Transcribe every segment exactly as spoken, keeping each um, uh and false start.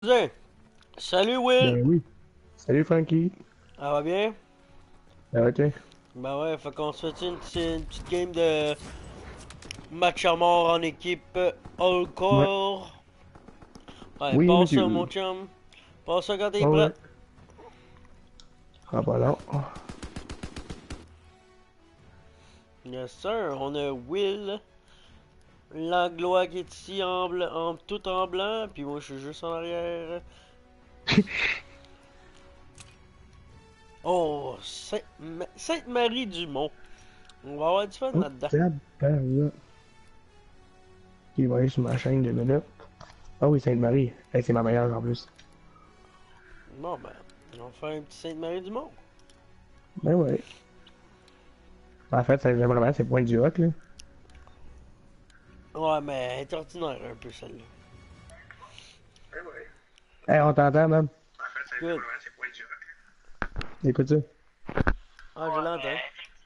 Cousin, salut Will! Ben oui. Salut Frankie. Ça va bien? Ça va tiens? Ben ouais, fait qu'on se fait une, petite- une petite game de match à mort en équipe all Ouais. core. Ouais, Oui, passe ça mon monsieur. chum. Passe ça quand t'es Ah prêt. ouais. Ah bah là. Yes sir, on a Will, l'anglois qui est ici en, blanc, en tout en blanc, puis moi je suis juste en arrière. Oh, Sainte- Ma- Sainte-Marie-du-Mont. On va avoir du fun Oh, là-dedans. tabarouette. Il va aller sur ma chaîne de minutes. Ah oui, Sainte-Marie. Hey, c'est ma meilleure en plus. Bon ben, on va faire un petit Sainte-Marie-du-Mont. Ben ouais. En fait, ça j'aime vraiment, c'est point du rock là. Ouais, mais elle est ordinaire un peu celle-là. Hey, on t'entend même. Good. Écoute ça. Ah, je l'entends.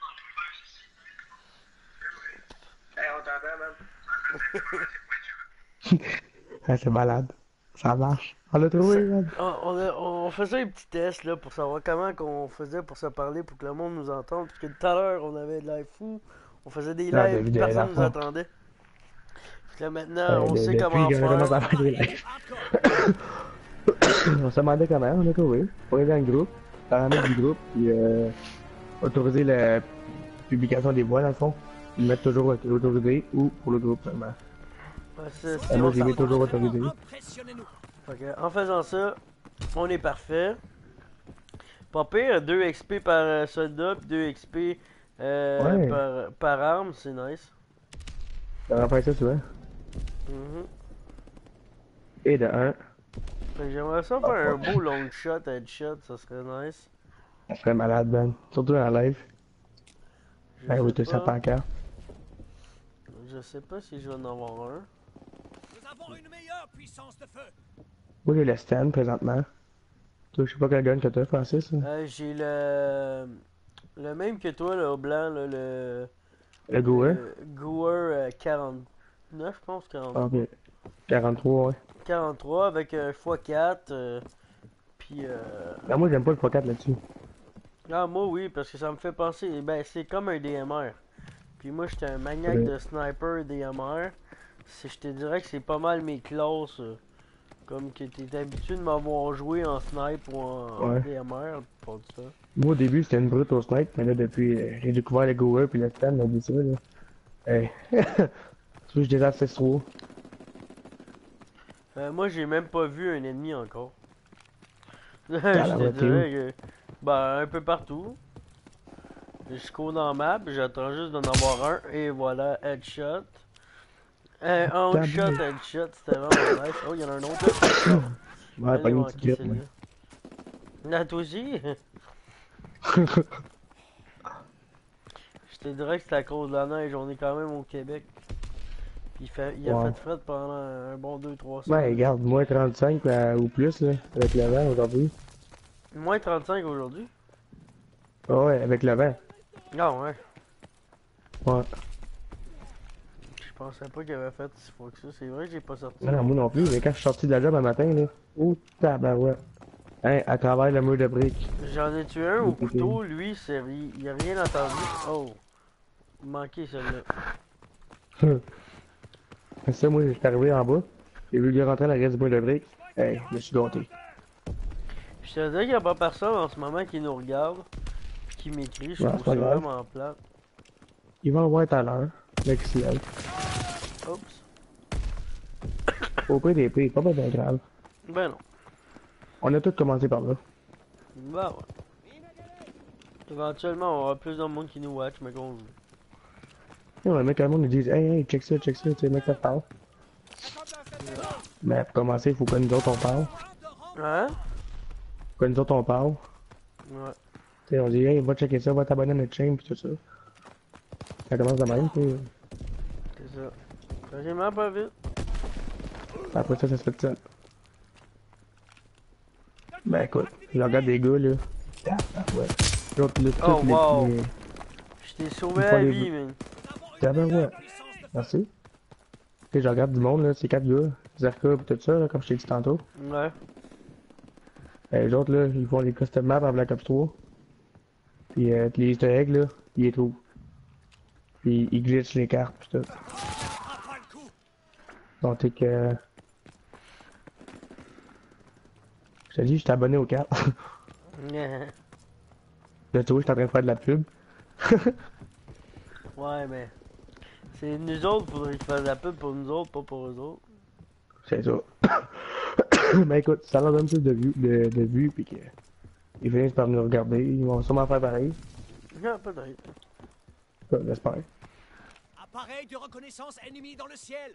Ah, c'est malade. Ça marche. On l'a Ça- trouvé, man. ah, on, a- on faisait un petit test là pour savoir comment qu'on faisait pour se parler pour que le monde nous entende. Parce que tout à l'heure on avait de live fou, on faisait des Non, de, lives puis de, dans personne le nous fond. entendait. Puis là maintenant Euh, on de- sait depuis comment qu'on a faire. commencé à faire des lives. On se demandait comment, on a trouvé. On est dans le groupe. Paramètres du groupe, puis euh, autoriser la publication des voix dans le fond. Ils mettent toujours autorisé ou pour le groupe seulement. Ouais, c'est Et c'est moi bon j'ai ça. mis toujours autorisé. Fait que, en faisant ça, on est parfait. Pas pire, deux X P par euh, soldat puis deux X P euh, Ouais, par, par arme, c'est nice. ça va faire ça souvent. Mhm. Et de un, Fait que j'aimerais ça oh faire un fuck. beau long shot, headshot, ça serait nice. Ça serait malade, Ben. Surtout en live. Je Ben oui, sais tout ça pas. par cœur. Je sais pas si je vais en avoir un. Nous avons une meilleure puissance de feu. Moi j'ai le stand présentement. Toi, je sais pas quel gun que t'as, Francis. Là. Euh, j'ai le. Le même que toi, là, au blanc, là, le. Le Goer. Le Goer euh, quarante-neuf, je pense, Ah, quarante-trois. ok. quarante-trois, ouais. quarante-trois avec un fois quatre. Euh, puis. Euh... Ben moi j'aime pas le x quatre là-dessus. Ah, moi, oui, parce que ça me fait penser. Ben, c'est comme un D M R. Puis moi, j'étais un maniaque Ouais. de sniper D M R. C'est- Je te dirais que c'est pas mal mes classes. euh, Comme que t'es habitué de m'avoir joué en snipe ou en, en Ouais. D M R pour du temps. Moi au début c'était une brute au snipe, mais là depuis euh, j'ai découvert le Goer puis le stand, là, dit ça là. Hey. Tu je désassiste trop. Euh, moi, j'ai même pas vu un ennemi encore. Je T'as la te voiture. dirais que. Ben, un peu partout. Je cours dans la map, j'attends juste d'en avoir un, et voilà, headshot. Euh, un T'as shot, bien. headshot, c'était vraiment nice. Oh, il y en a un autre là. Oh, Ouais, je pas l'ai une petite manqué grippe, moi. celle-là. Là, toi aussi? Je te dirais que c'est à cause de la neige, on est quand même au Québec. Puis il, fait, il a Ouais. fait fret pendant un bon deux trois Ouais, semaines. regarde, moins trente-cinq euh, ou plus là, avec le vent aujourd'hui. Moins trente-cinq aujourd'hui? Ah ouais, avec le vent. Ah ouais. Ouais. Je pensais pas qu'il avait fait si fort que ça. C'est vrai que j'ai pas sorti. Non, non, moi non plus, mais quand je suis sorti de la job un matin, là, oh tabarouette. Hein, à travers le mur de briques. J'en ai tué un au Écoutez. couteau, lui, c'est ri- il a rien entendu. Oh, manqué celle-là. C'est ça, moi, j'étais arrivé en bas, j'ai vu lui rentrer à la reste du mur de briques. Hey, je me suis gâté. Je te dis qu'il n'y a pas personne en ce moment qui nous regarde, pis qui m'écrit, je Ouais, trouve c'est pas ça grave. vraiment plate. Il va en voir tout à l'heure, avec ciel. Oups. Au pire des pires, pas bien grave. Ben non. On a tous commencé par là. Ben ouais. Éventuellement, on aura plus de monde qui nous watch, mais qu'on joue. Et on mec, tout le monde nous dit, hey, hey, check ça, check ça, tu sais, mec, ça te parle. Mais pour commencer, il faut que nous autres on parle. Hein? Faut que nous autres on parle. Ouais. Tu sais, on dit, hey, va checker ça, va t'abonner à notre chaîne, pis tout ça. Ça commence de même, tu sais. C'est ça. Tranquillement, pas vite. Après ça, ça se fait tout seul. Ben écoute, je regarde des gars, là. Ah, ouais. L'autre, là, Oh tous les wow. petits. Je t'ai sauvé Faut la les- vie, man. Ah ben ouais. Merci. Tu sais, je regarde du monde, là, c'est quatre gars. Zerka pis tout ça, là, comme je t'ai dit tantôt. Ouais. Ben, les autres, là, ils font des custom maps en Black Ops trois. Puis euh, les easter eggs, là, ils les trouvent. Puis ils glitchent les cartes pis tout. Ah, pas le coup. Donc, t'es que... Je te dis, je t'ai abonné aux cartes. Là, tu vois, je suis en train de faire de la pub. Ouais, mais. C'est nous autres, faudrait qu'ils fassent la pub pour nous autres, pas pour eux autres. C'est ça. Ben écoute, ça leur donne plus de vues, de, de vues pis que... Ils finissent par nous regarder, ils vont sûrement faire pareil. Non, peut-être. Ça, j'espère. Appareil de reconnaissance ennemi dans le ciel.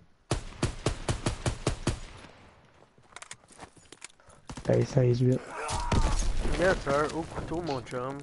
Hey, seize huit. Yes, sir. Au couteau, mon chum.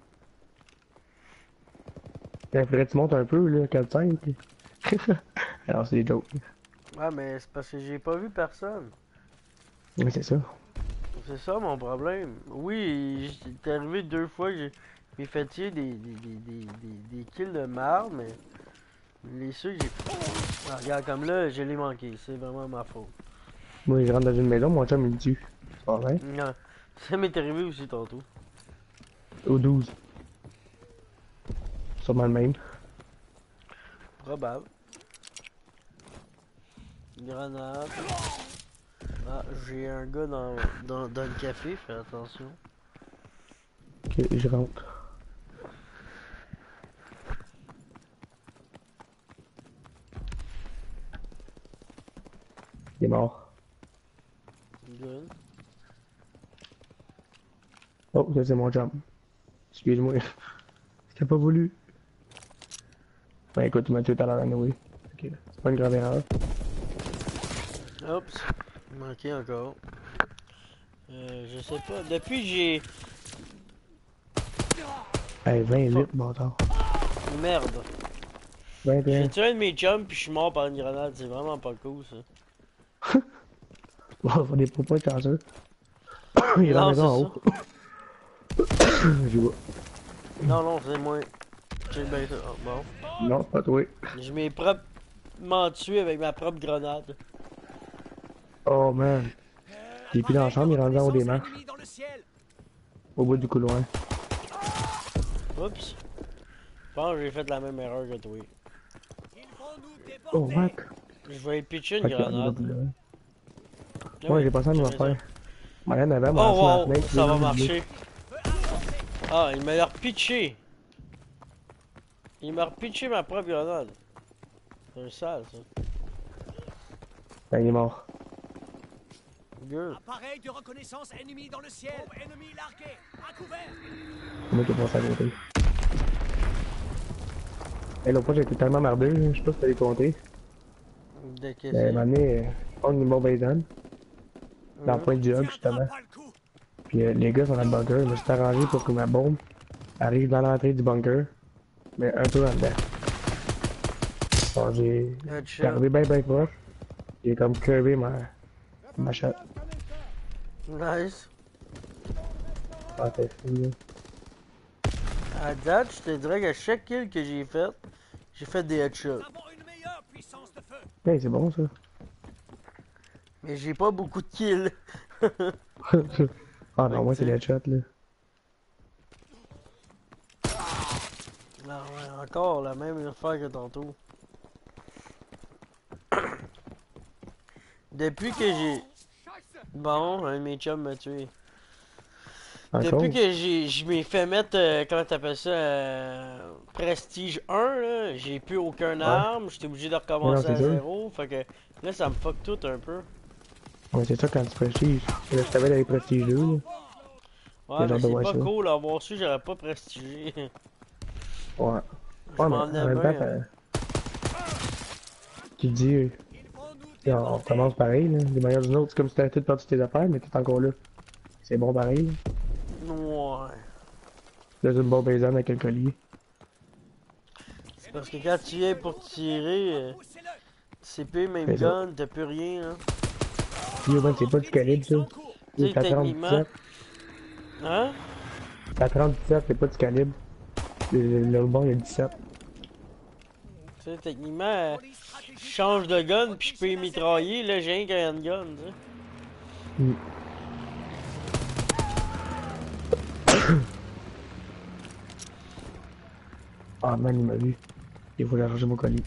Ben, faudrait que tu montes un peu, là, quatre cinq. Alors, c'est des jokes. Ouais, mais c'est parce que j'ai pas vu personne. Oui, c'est ça. C'est ça mon problème. Oui, c'est arrivé deux fois que j'ai j'ai fait tirer des, des, des, des, des, des kills de marde, mais les ceux que j'ai. Ah, regarde, comme là, je l'ai manqué. C'est vraiment ma faute. Moi, je rentre dans une maison, mon chum, il me tue. C'est pas vrai? Non, ça m'est arrivé aussi tantôt. Au douze. Sûrement le même. Probable. Grenade. Ah, j'ai un gars dans, dans, dans le café, fais attention. Ok, je rentre. Il est mort. Good. Oh, ça c'est mon jump. Excuse-moi. J'ai pas voulu. Ben écoute, tu m'as tué tout à l'heure, anyway. Ok, c'est pas une grave erreur. Oups, manqué encore. Euh, je sais pas. Depuis que j'ai. Hey, vingt-huit, bâtard. Merde. vingt et un. J'ai tué un de mes chums puis je suis mort par une grenade. C'est vraiment pas cool ça. Bon, faut des propos de chanceux. Il est Non, dans la maison en c'est haut. Je vois. Non, non, c'est moi. J'ai bien ça. Oh, bon. Non, c'est pas toi. Je m'ai proprement tué avec ma propre grenade. Oh man. Il est plus dans la chambre, il est rendu en haut des marches. Ennemi dans le ciel. Au bout du couloir. Oups. Je pense que j'ai fait la même erreur que toi. Ils vont nous Oh, déborder. what? Je vais pitcher une Ok, on va grenade. plus loin. Ah Ouais, oui, j'ai pas ça à nous j'ai faire. ça. Marianne avait Oh mon wow, ça va marcher. Ah, il m'a repitché. Il m'a repitché ma propre grenade. C'est un sale ça. Ben, il est mort. Good. Appareil de reconnaissance ennemi dans le ciel. Bombe ennemi largué. À couvert. C'est moi qui ai passé à côté. Et l'autre fois, j'ai été tellement merdeux, je sais pas si t'as les compter. De Mais qu'est-ce à un moment donné, on a une bombe Aidan. Dans le point de jog, justement. Pas le coup. Puis euh, les gars sont dans le bunker. Je me suis arrangé pour que ma bombe arrive dans l'entrée du bunker. Mais un peu en dedans. Bon, j'ai Headshot. gardé bien bien proche. J'ai comme curvé ma, ma shot. Nice. Ah, c'est fou, là. À date, je te dirais qu'à chaque kill que j'ai fait, j'ai fait des headshots. Nous avons une meilleure puissance de feu. Hey, c'est bon ça. Mais j'ai pas beaucoup de kills. Ah non, moi c'est les headshots là. Non, ouais, encore la même affaire que tantôt. Depuis que j'ai... Bon, un de mes chums m'a tué. Encore. Depuis que j'ai, je m'ai fait mettre, euh, comment t'appelles ça, euh, Prestige un, là, j'ai plus aucun Ouais. arme, j'étais obligé de recommencer Ouais, non, à c'est sûr. zéro, fait que là ça me fuck tout un peu. Ouais, c'est ça quand tu prestiges. Là, je t'avais dans les prestiges deux là. Ouais, J'ai mais hâte de c'est voir pas ça. cool, avoir su, j'aurais pas prestigé. Ouais. Je Ouais, mais m'en en venais même temps, bien. hein. ça- tu te dis, euh, Ils vont nous on, on déborder. recommence pareil là. Des manières d'une autre, c'est comme si t'avais tout perdu tes affaires, mais t'es encore là. C'est bon pareil là. Ouais. Là, j'ai une bombe Aidan avec un collier. C'est parce que quand tu viens pour tirer, euh, Poussez-le. C P, même C'est ça. gun, t'as plus rien, hein. Puis, ben, c'est pas du calibre ça. En cours. Tu sais, C'est à techniquement. trente-dix-sept. Hein? C'est à trente-dix-sept, c'est pas du calibre. Le, le bon, il y a dix-sept. Tu sais, techniquement, euh, Police stratégique. je change de gun, puis je peux y mitrailler, là, j'ai rien qu'un handgun, tu sais. Hmm. Ah man, il m'a vu. Il faut aller changer mon colis.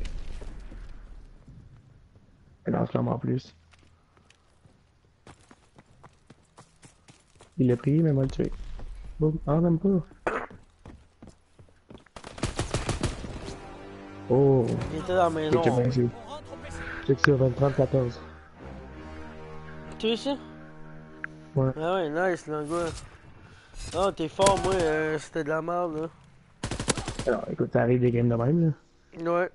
Et dans ce en plus. Il l'a pris, mais moi le tué. Boum. Ah, même pas. Oh. Il était dans la maison. Ok, bien sûr. On rentre au P C. Check ça, vingt-trois quatorze. Tu sais ça? Ouais. Ah ouais, nice, là, gars. Ah, t'es fort, moi, euh, c'était de la merde, là. Alors, écoute, ça arrive des games de même, là. Ouais.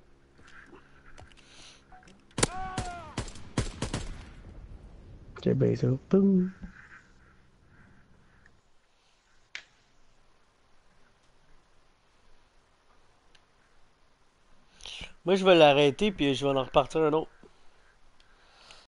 Check bien ça. Boum. Moi, je vais l'arrêter, puis je vais en repartir un autre.